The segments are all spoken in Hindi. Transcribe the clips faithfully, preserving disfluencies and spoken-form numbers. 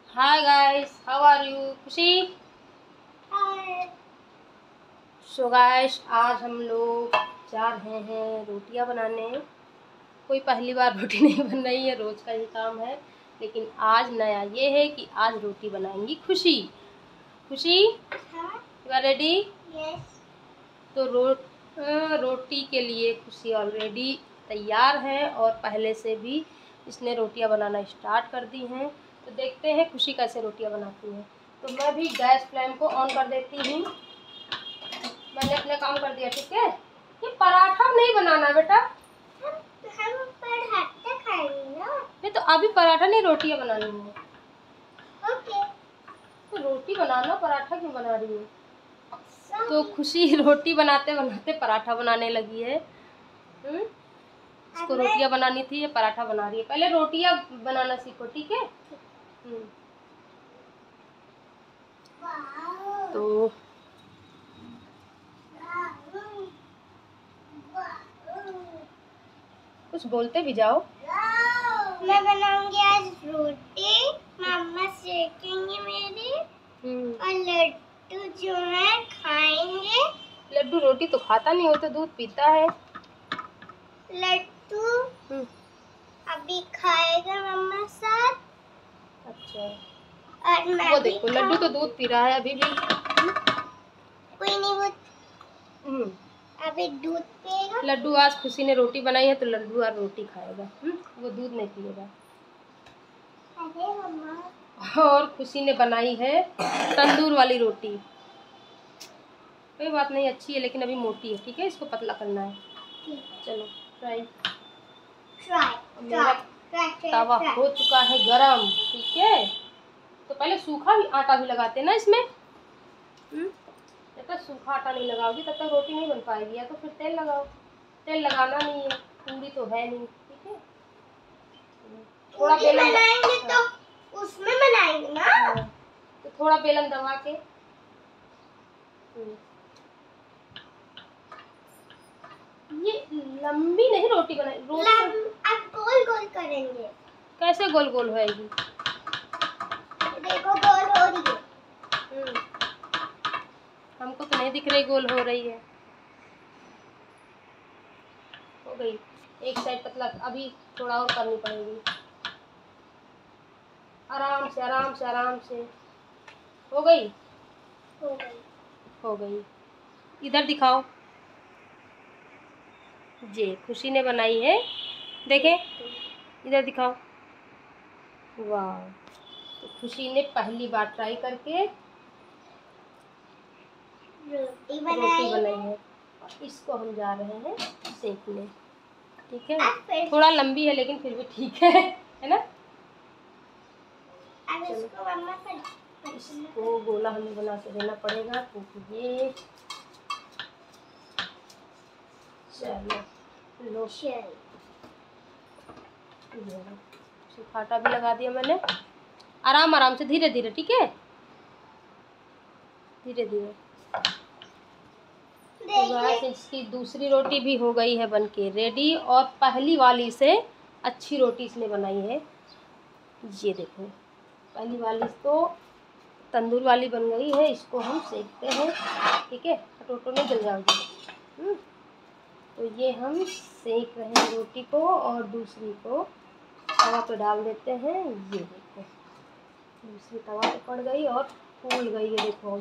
Hi guys, how are you? Khushi. So guys, आज हम लोग जा रहे हैं रोटियां बनाने। कोई पहली बार रोटी नहीं बन रही है, रोज का ही काम है। लेकिन आज नया ये है कि आज रोटी बनाएंगी खुशी। खुशी, यू आर रेडी? यस। तो रो अ, रोटी के लिए खुशी ऑलरेडी तैयार है और पहले से भी इसने रोटियां बनाना स्टार्ट कर दी हैं। तो देखते हैं खुशी कैसे रोटियां बनाती है। तो मैं भी गैस फ्लेम को ऑन कर देती हूँ। मैंने अपना काम कर दिया, ठीक है। ये पराठा नहीं बनाना बेटा। हम हम पराठा खाएंगे ना। नहीं तो अभी पराठा नहीं, रोटियां बनानी है। ओके। तो रोटी बनाना, पराठा क्यों बना रही है? तो खुशी रोटी बनाते बनाते पराठा बनाने लगी है। हम्म इसको रोटियां बनानी थी, ये पराठा बना रही है। पहले रोटियां बनाना सीखो, ठीक है। हम्म तो कुछ बोलते भी जाओ। मैं बनाऊंगी आज रोटी, मम्मा सेकेंगे मेरी और लड्डू जो है खाएंगे। लड्डू रोटी तो खाता नहीं हो, तो दूध पीता है। लड्डू अभी खाएगा मम्मा साथ। अच्छा, और मैं वो भी देखो लड्डू तो दूध पी रहा है अभी भी। कोई नहीं, वो हम्म अभी दूध पिएगा। लड्डू आज खुशी ने रोटी बनाई है तो लड्डू आज रोटी खाएगा। हम्म वो दूध नहीं पिएगा। अरे मम्मा, और खुशी ने बनाई है तंदूर वाली रोटी। कोई बात नहीं, अच्छी है लेकिन अभी मोटी है, ठीक है। इसको पतला करना है। चलो ट्राई। मेरा तवा हो चुका है गरम, ठीक है। तो पहले सूखा भी आटा भी लगाते हैं ना इसमें। जब तक सूखा आटा नहीं लगाओगी तब तक रोटी नहीं बन पाएगी। या तो फिर तेल लगाओ। तेल लगाना नहीं है, पूरी तो है नहीं, ठीक है। थोड़ा बेलन बनाएंगे तो उसमें बनाएंगे ना। हाँ, तो थोड़ा बेलन दबा के। ये लंबी नहीं रोटी बनाई, रोटी अब गोल गोल करेंगे। कैसे गोल गोल होएगी? देखो गोल हो रही है। हमको तो नहीं दिख रही गोल हो रही है। हो गई एक साइड पतला, अभी थोड़ा और करनी पड़ेगी। आराम से आराम से आराम से। हो गई हो गई हो गई इधर दिखाओ। जी खुशी ने बनाई है, देखें इधर दिखाओ। वाह, तो खुशी ने पहली बार ट्राई करके रोटी रोटी बनाई बनाई है और इसको हम जा रहे हैं सेकने, ठीक है। थोड़ा लंबी है लेकिन फिर भी ठीक है, है ना। अब इसको मम्मा से इसको गोला हमें बना के देना पड़ेगा क्योंकि ये चलो लो सूखाटा भी लगा दिया मैंने। आराम आराम से, धीरे धीरे, ठीक है, धीरे धीरे। तो बस इसकी दूसरी रोटी भी हो गई है बनके रेडी और पहली वाली से अच्छी रोटी इसने बनाई है। ये देखो, पहली वाली तो तंदूर वाली बन गई है, इसको हम सेकते हैं, ठीक है। टोटो नहीं जल जाओगी। तो ये हम सेक रहे हैं रोटी को और दूसरी को तवा पे डाल देते हैं। ये देखो दूसरी तवा पे पड़ गई और फूल गई है, देखो।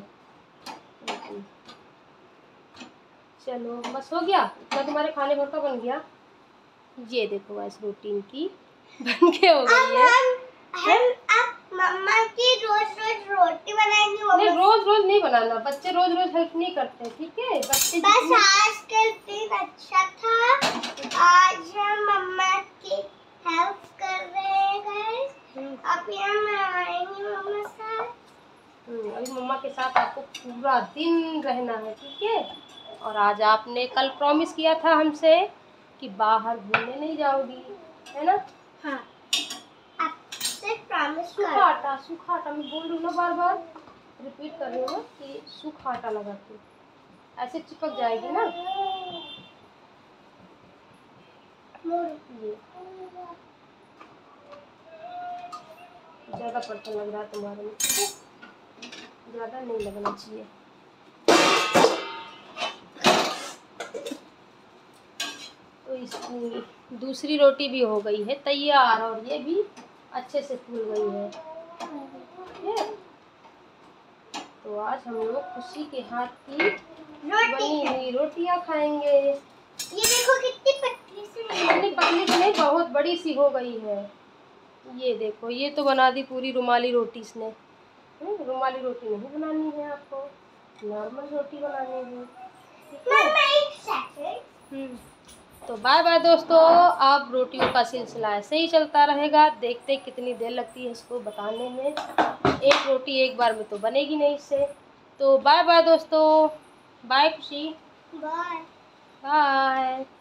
चलो बस हो गया, इतना तुम्हारे खाने भर का बन गया। ये देखो बस रोटी इनकी बन के हो गई है। हम अब मम्मा की रोज रोज रोटी बनाएंगे। नहीं, रोज रोज नहीं बनाना, बच्चे रोज रोज हेल्प नहीं करते, ठीक है। बच्चे बस आज का दिन अच्छा था, आज हम मम्मा की हेल्प कर रहे हैं गाइस। अभी हम आएंगे मम्मा साथ। अभी मम्मा के साथ आपको पूरा दिन रहना है, ठीक है। और आज आपने कल प्रॉमिस किया था हमसे कि बाहर घूमने नहीं जाओगी, है ना। हाँ, आपसे प्रॉमिस कर। सूखा आटा, सूखा आटा मैं बोल रही हूँ ना, बार बार रिपीट कर रही हूँ कि सूखा आटा लगा के ऐसे चिपक जाएगी ना। ये ज़्यादा परतन लग रहा है तुम्हारे में, ठीक है, ज़्यादा नहीं लगना चाहिए। तो इसकी दूसरी रोटी भी हो गई है तैयार और ये भी अच्छे से फूल गई है, ठीक है। तो आज हम लोग खुशी के हाथ की बनी हुई रोटियां खाएंगे। ये देखो कितनी पतली सी है। इतनी पतली सी नहीं, बहुत बड़ी सी हो गई है। ये देखो, ये तो बना दी पूरी रुमाली रोटी इसने। रुमाली रोटी नहीं बनानी है आपको, नॉर्मल रोटी बनानी है, ठीक है। हम्म तो बाय बाय दोस्तों, अब रोटियों का सिलसिला ऐसे ही चलता रहेगा। देखते कितनी देर लगती है इसको बताने में। एक रोटी एक बार में तो बनेगी नहीं इससे। तो बाय बाय दोस्तों, बाय खुशी, बाय बाय।